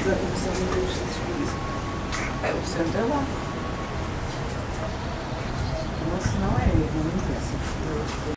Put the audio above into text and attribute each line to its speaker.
Speaker 1: da Comissão de Justiça por isso. É, o centro é lá. O nosso não é, não me interessa.